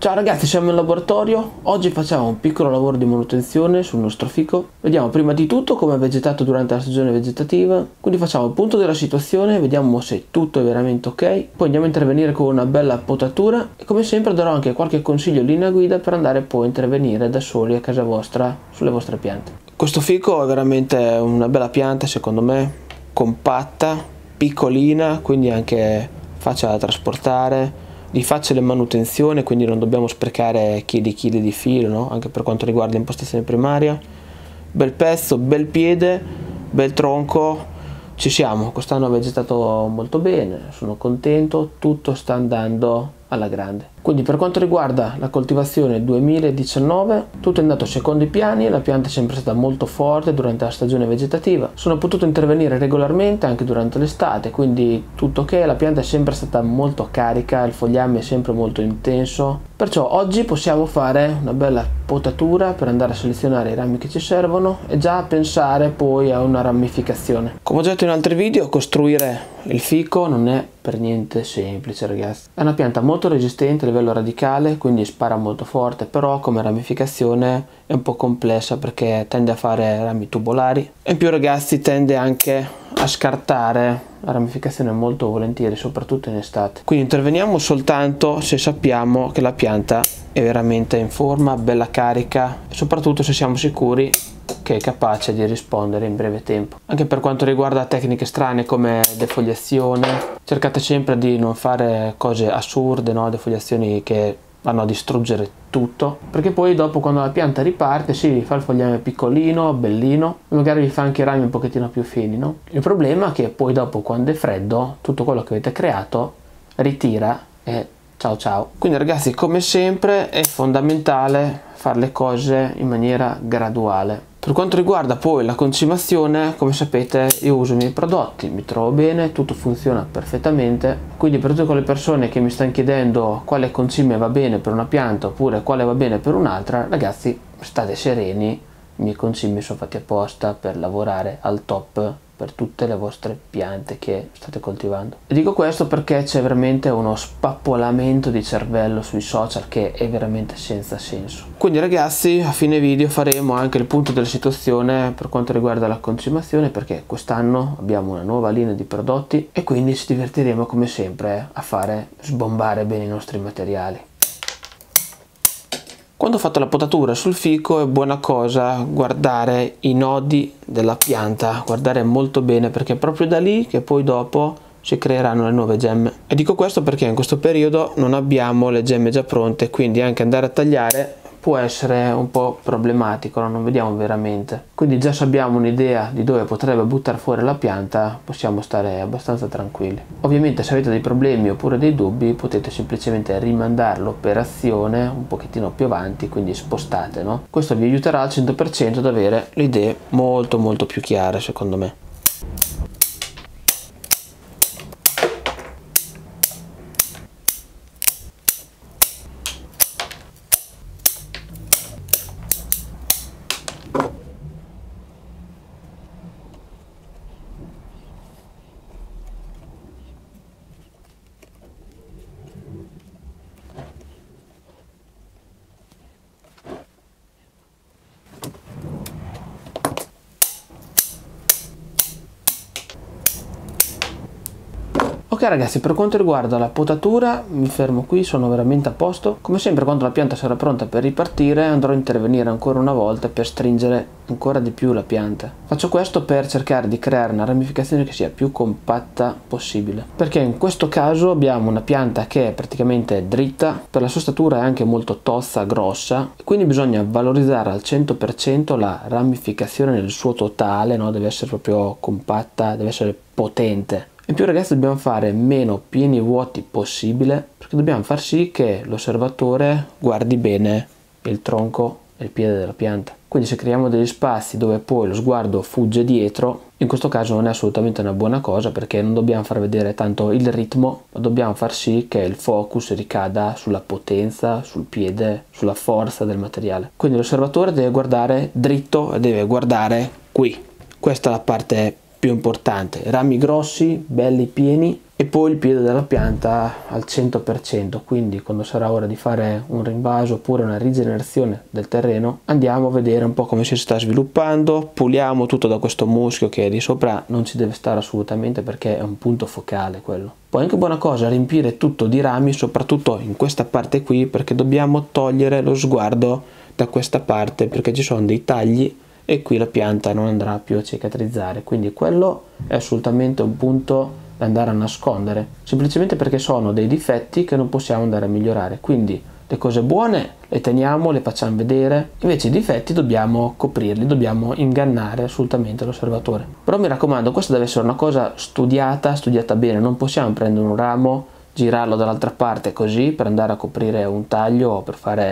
Ciao ragazzi, siamo in laboratorio. Oggi facciamo un piccolo lavoro di manutenzione sul nostro fico. Vediamo prima di tutto come è vegetato durante la stagione vegetativa, quindi facciamo il punto della situazione, vediamo se tutto è veramente ok, poi andiamo a intervenire con una bella potatura e come sempre darò anche qualche consiglio in linea guida per andare poi a intervenire da soli a casa vostra sulle vostre piante. Questo fico è veramente una bella pianta, secondo me, compatta, piccolina, quindi anche facile da trasportare, di facile manutenzione, quindi non dobbiamo sprecare chili di filo, no? Anche per quanto riguarda l'impostazione primaria. Bel pezzo, bel piede, bel tronco, ci siamo. Quest'anno ha vegetato molto bene, sono contento, tutto sta andando alla grande. Quindi per quanto riguarda la coltivazione 2019, tutto è andato secondo i piani, la pianta è sempre stata molto forte durante la stagione vegetativa, sono potuto intervenire regolarmente anche durante l'estate, quindi tutto ok, la pianta è sempre stata molto carica, il fogliame è sempre molto intenso, perciò oggi possiamo fare una bella potatura per andare a selezionare i rami che ci servono e già pensare poi a una ramificazione. Come ho detto in altri video, costruire il fico non è per niente semplice, ragazzi. È una pianta molto resistente a livello radicale, quindi spara molto forte, però come ramificazione è un po' complessa perché tende a fare rami tubolari e in più, ragazzi, tende anche a scartare la ramificazione molto volentieri, soprattutto in estate. Quindi interveniamo soltanto se sappiamo che la pianta è veramente in forma, bella carica e soprattutto se siamo sicuri che è capace di rispondere in breve tempo. Anche per quanto riguarda tecniche strane come defoliazione, cercate sempre di non fare cose assurde, no? Defoliazioni che vanno a distruggere tutto, perché poi dopo quando la pianta riparte si fa il fogliame piccolino, bellino, e magari vi fa anche i rami un pochettino più fini, no? Il problema è che poi dopo, quando è freddo, tutto quello che avete creato ritira e ciao ciao. Quindi ragazzi, come sempre è fondamentale fare le cose in maniera graduale. Per quanto riguarda poi la concimazione, come sapete io uso i miei prodotti, mi trovo bene, tutto funziona perfettamente, quindi per tutte quelle persone che mi stanno chiedendo quale concime va bene per una pianta oppure quale va bene per un'altra, ragazzi, state sereni, i miei concimi sono fatti apposta per lavorare al top per tutte le vostre piante che state coltivando. E dico questo perché c'è veramente uno spappolamento di cervello sui social che è veramente senza senso. Quindi ragazzi, a fine video faremo anche il punto della situazione per quanto riguarda la concimazione, perché quest'anno abbiamo una nuova linea di prodotti e quindi ci divertiremo come sempre a fare sbombare bene i nostri materiali. Quando ho fatto la potatura sul fico è buona cosa guardare i nodi della pianta, guardare molto bene, perché è proprio da lì che poi dopo si creeranno le nuove gemme. E dico questo perché in questo periodo non abbiamo le gemme già pronte, quindi anche andare a tagliare può essere un po' problematico, non vediamo veramente. Quindi già se abbiamo un'idea di dove potrebbe buttare fuori la pianta, possiamo stare abbastanza tranquilli. Ovviamente se avete dei problemi oppure dei dubbi potete semplicemente rimandare l'operazione un pochettino più avanti, quindi spostate, no? Questo vi aiuterà al 100% ad avere le idee molto più chiare, secondo me. Ok ragazzi, per quanto riguarda la potatura mi fermo qui, sono veramente a posto. Come sempre quando la pianta sarà pronta per ripartire andrò a intervenire ancora una volta per stringere ancora di più la pianta. Faccio questo per cercare di creare una ramificazione che sia più compatta possibile, perché in questo caso abbiamo una pianta che è praticamente dritta, per la sua statura è anche molto tozza, grossa, quindi bisogna valorizzare al 100% la ramificazione nel suo totale, no? Deve essere proprio compatta, deve essere potente. In più ragazzi dobbiamo fare meno pieni vuoti possibile, perché dobbiamo far sì che l'osservatore guardi bene il tronco e il piede della pianta. Quindi se creiamo degli spazi dove poi lo sguardo fugge dietro, in questo caso non è assolutamente una buona cosa, perché non dobbiamo far vedere tanto il ritmo, ma dobbiamo far sì che il focus ricada sulla potenza, sul piede, sulla forza del materiale. Quindi l'osservatore deve guardare dritto e deve guardare qui. Questa è la parte più importante, rami grossi, belli pieni e poi il piede della pianta al 100%, quindi quando sarà ora di fare un rinvaso oppure una rigenerazione del terreno andiamo a vedere un po' come si sta sviluppando, puliamo tutto da questo muschio che è di sopra, non ci deve stare assolutamente perché è un punto focale quello. Poi anche buona cosa riempire tutto di rami, soprattutto in questa parte qui, perché dobbiamo togliere lo sguardo da questa parte perché ci sono dei tagli e qui la pianta non andrà più a cicatrizzare, quindi quello è assolutamente un punto da andare a nascondere, semplicemente perché sono dei difetti che non possiamo andare a migliorare. Quindi le cose buone le teniamo, le facciamo vedere, invece i difetti dobbiamo coprirli, dobbiamo ingannare assolutamente l'osservatore. Però mi raccomando, questa deve essere una cosa studiata bene, non possiamo prendere un ramo, girarlo dall'altra parte così per andare a coprire un taglio o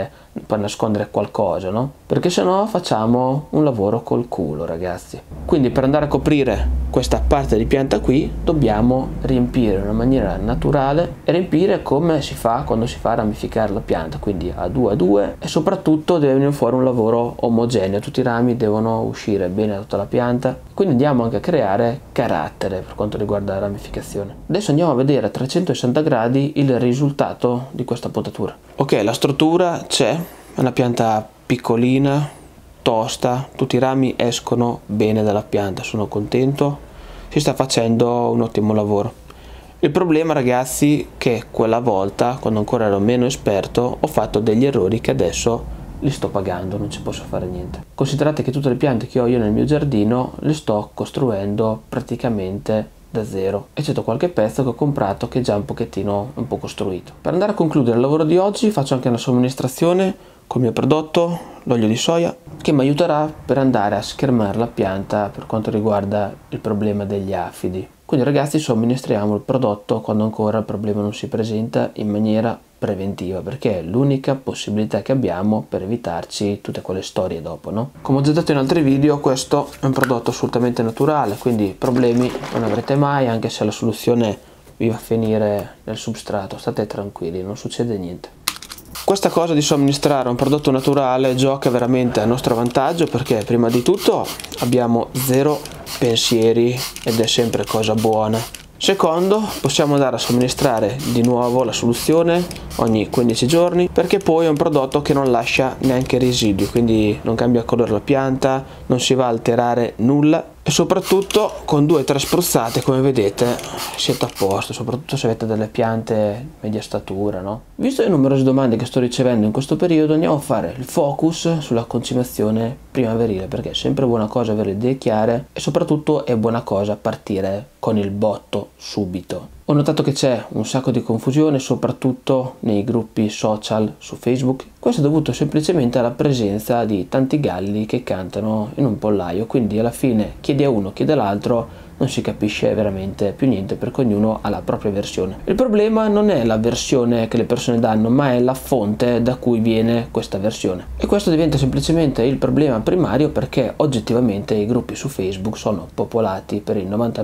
per nascondere qualcosa, no? Perché sennò facciamo un lavoro col culo, ragazzi. Quindi per andare a coprire questa parte di pianta qui dobbiamo riempire in una maniera naturale e riempire come si fa quando si fa ramificare la pianta, quindi a 2 a 2, e soprattutto deve venire fuori un lavoro omogeneo, tutti i rami devono uscire bene da tutta la pianta, quindi andiamo anche a creare carattere per quanto riguarda la ramificazione. Adesso andiamo a vedere a 360 gradi il risultato di questa potatura. Ok, la struttura c'è, è una pianta piccolina, tosta, tutti i rami escono bene dalla pianta, sono contento, si sta facendo un ottimo lavoro. Il problema, ragazzi, che quella volta, quando ancora ero meno esperto, ho fatto degli errori che adesso li sto pagando, non ci posso fare niente. Considerate che tutte le piante che ho io nel mio giardino le sto costruendo praticamente da zero, eccetto qualche pezzo che ho comprato che è già un po' costruito. Per andare a concludere il lavoro di oggi faccio anche una somministrazione col mio prodotto, l'olio di soia, che mi aiuterà per andare a schermare la pianta per quanto riguarda il problema degli afidi. Quindi ragazzi, somministriamo il prodotto quando ancora il problema non si presenta in maniera preventiva, perché è l'unica possibilità che abbiamo per evitarci tutte quelle storie dopo, no? Come ho già detto in altri video, questo è un prodotto assolutamente naturale, quindi problemi non avrete mai, anche se la soluzione vi va a finire nel substrato, state tranquilli, non succede niente. Questa cosa di somministrare un prodotto naturale gioca veramente a nostro vantaggio, perché prima di tutto abbiamo zero pensieri ed è sempre cosa buona. Secondo, possiamo andare a somministrare di nuovo la soluzione ogni 15 giorni, perché poi è un prodotto che non lascia neanche residui, quindi non cambia colore la pianta, non si va a alterare nulla e soprattutto con 2 o 3 spruzzate, come vedete, siete a posto, soprattutto se avete delle piante media statura, no? Visto le numerose domande che sto ricevendo in questo periodo, andiamo a fare il focus sulla concimazione primaverile, perché è sempre buona cosa avere le idee chiare e soprattutto è buona cosa partire con il botto subito. Ho notato che c'è un sacco di confusione, soprattutto nei gruppi social su Facebook. Questo è dovuto semplicemente alla presenza di tanti galli che cantano in un pollaio, quindi alla fine chiedi a uno, chiede all'altro, non si capisce veramente più niente perché ognuno ha la propria versione. Il problema non è la versione che le persone danno, ma è la fonte da cui viene questa versione. E questo diventa semplicemente il problema primario, perché oggettivamente i gruppi su Facebook sono popolati per il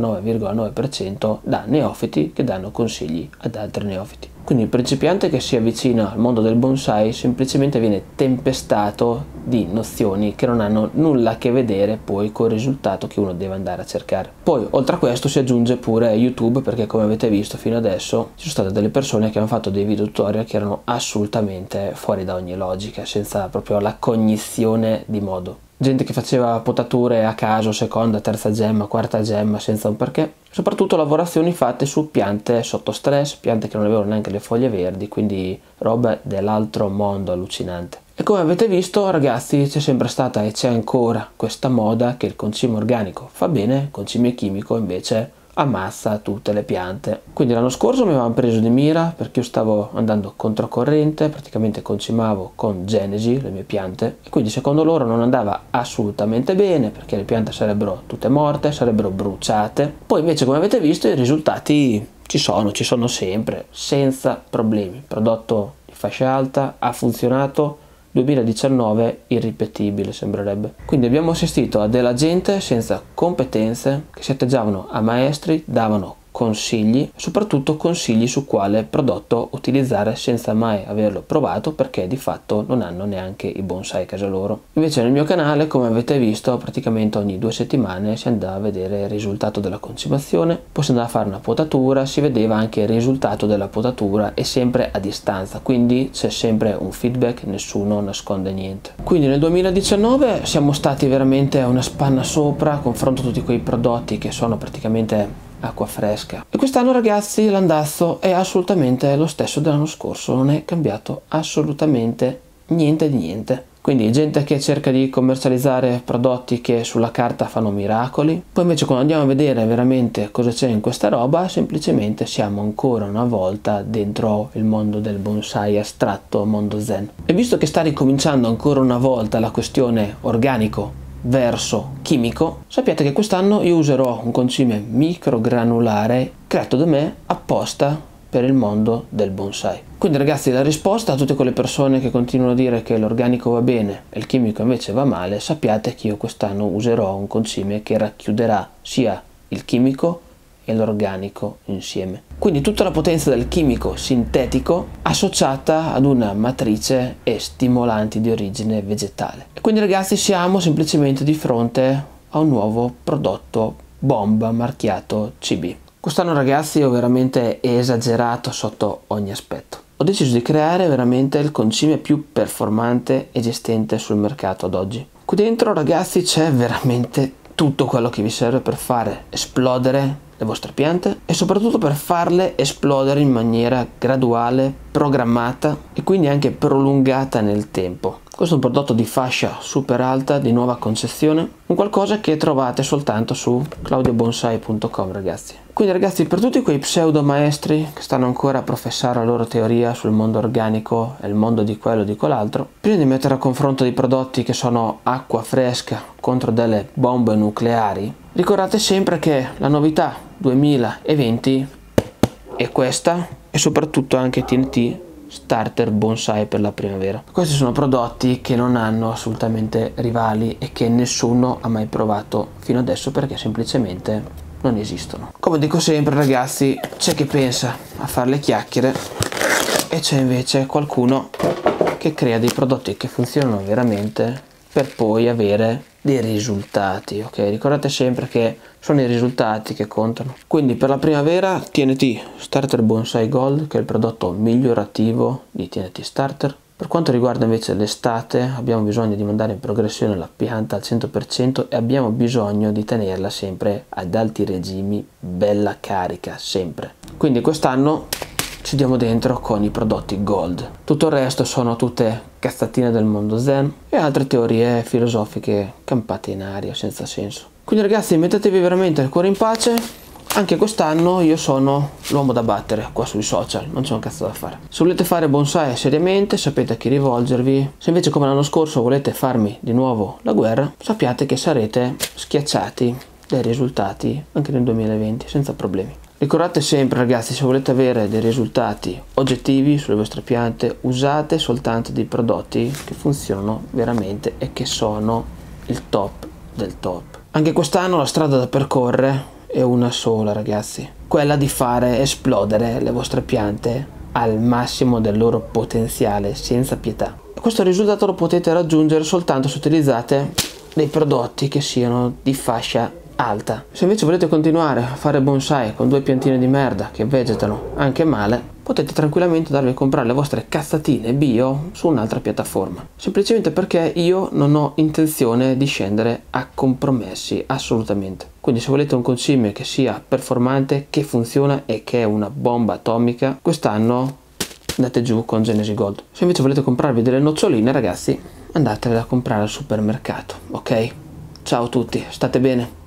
99,9% da neofiti che danno consigli ad altri neofiti. Quindi il principiante che si avvicina al mondo del bonsai semplicemente viene tempestato di nozioni che non hanno nulla a che vedere poi col risultato che uno deve andare a cercare. Poi oltre a questo si aggiunge pure YouTube, perché come avete visto fino adesso ci sono state delle persone che hanno fatto dei video tutorial che erano assolutamente fuori da ogni logica, senza proprio la cognizione di modo. Gente che faceva potature a caso, seconda, terza gemma, quarta gemma, senza un perché. Soprattutto lavorazioni fatte su piante sotto stress, piante che non avevano neanche le foglie verdi, quindi roba dell'altro mondo allucinante. E come avete visto, ragazzi, c'è sempre stata e c'è ancora questa moda che il concime organico fa bene, il concime chimico invece ammazza tutte le piante. Quindi l'anno scorso mi avevano preso di mira perché io stavo andando controcorrente, praticamente concimavo con Genesi le mie piante e quindi secondo loro non andava assolutamente bene perché le piante sarebbero tutte morte, sarebbero bruciate. Poi invece, come avete visto, i risultati ci sono sempre, senza problemi. Il prodotto di fascia alta ha funzionato, 2019 irripetibile sembrerebbe. Quindi abbiamo assistito a della gente senza competenze che si atteggiavano a maestri, davano consigli, soprattutto consigli su quale prodotto utilizzare senza mai averlo provato, perché di fatto non hanno neanche i bonsai a casa loro. Invece nel mio canale, come avete visto, praticamente ogni 2 settimane si andava a vedere il risultato della concimazione, poi si andava a fare una potatura, si vedeva anche il risultato della potatura e sempre a distanza, quindi c'è sempre un feedback, nessuno nasconde niente. Quindi nel 2019 siamo stati veramente a una spanna sopra, confronto a tutti quei prodotti che sono praticamente acqua fresca. E quest'anno, ragazzi, l'andazzo è assolutamente lo stesso dell'anno scorso, non è cambiato assolutamente niente di niente. Quindi gente che cerca di commercializzare prodotti che sulla carta fanno miracoli, poi invece quando andiamo a vedere veramente cosa c'è in questa roba, semplicemente siamo ancora una volta dentro il mondo del bonsai astratto, mondo zen. E visto che sta ricominciando ancora una volta la questione organico verso chimico, sappiate che quest'anno io userò un concime microgranulare creato da me apposta per il mondo del bonsai. Quindi, ragazzi, la risposta a tutte quelle persone che continuano a dire che l'organico va bene e il chimico invece va male, sappiate che io quest'anno userò un concime che racchiuderà sia il chimico e l'organico insieme. Quindi tutta la potenza del chimico sintetico associata ad una matrice e stimolanti di origine vegetale. E quindi, ragazzi, siamo semplicemente di fronte a un nuovo prodotto bomba marchiato CB. Quest'anno, ragazzi, ho veramente esagerato sotto ogni aspetto. Ho deciso di creare veramente il concime più performante esistente sul mercato ad oggi. Qui dentro, ragazzi, c'è veramente tutto quello che vi serve per fare esplodere le vostre piante e soprattutto per farle esplodere in maniera graduale, programmata e quindi anche prolungata nel tempo. Questo è un prodotto di fascia super alta, di nuova concezione, un qualcosa che trovate soltanto su claudiobonsai.com, ragazzi. Quindi, ragazzi, per tutti quei pseudo maestri che stanno ancora a professare la loro teoria sul mondo organico e il mondo di quello e di quell'altro, prima di mettere a confronto dei prodotti che sono acqua fresca contro delle bombe nucleari, ricordate sempre che la novità 2020 è questa e soprattutto anche TNT Starter Bonsai per la primavera. Questi sono prodotti che non hanno assolutamente rivali e che nessuno ha mai provato fino adesso perché semplicemente non esistono. Come dico sempre, ragazzi, c'è chi pensa a fare le chiacchiere e c'è invece qualcuno che crea dei prodotti che funzionano veramente per poi avere dei risultati, ok? Ricordate sempre che sono i risultati che contano. Quindi per la primavera TNT Starter Bonsai Gold, che è il prodotto migliorativo di TNT Starter. Per quanto riguarda invece l'estate, abbiamo bisogno di mandare in progressione la pianta al 100% e abbiamo bisogno di tenerla sempre ad alti regimi, bella carica, sempre. Quindi quest'anno ci diamo dentro con i prodotti gold. Tutto il resto sono tutte cazzatine del mondo zen e altre teorie filosofiche campate in aria senza senso. Quindi, ragazzi, mettetevi veramente il cuore in pace. Anche quest'anno io sono l'uomo da battere qua sui social, non c'è un cazzo da fare. Se volete fare bonsai seriamente sapete a chi rivolgervi. Se invece come l'anno scorso volete farmi di nuovo la guerra, sappiate che sarete schiacciati dai risultati anche nel 2020 senza problemi. Ricordate sempre, ragazzi, se volete avere dei risultati oggettivi sulle vostre piante, usate soltanto dei prodotti che funzionano veramente e che sono il top del top. Anche quest'anno la strada da percorrere è una sola, ragazzi, quella di fare esplodere le vostre piante al massimo del loro potenziale, senza pietà. E questo risultato lo potete raggiungere soltanto se utilizzate dei prodotti che siano di fascia alta. Se invece volete continuare a fare bonsai con 2 piantine di merda che vegetano anche male, potete tranquillamente darvi a comprare le vostre cazzatine bio su un'altra piattaforma, semplicemente perché io non ho intenzione di scendere a compromessi assolutamente. Quindi se volete un concime che sia performante, che funziona e che è una bomba atomica, quest'anno andate giù con Genesi Gold. Se invece volete comprarvi delle noccioline, ragazzi, andatele a comprare al supermercato, ok? Ciao a tutti, state bene.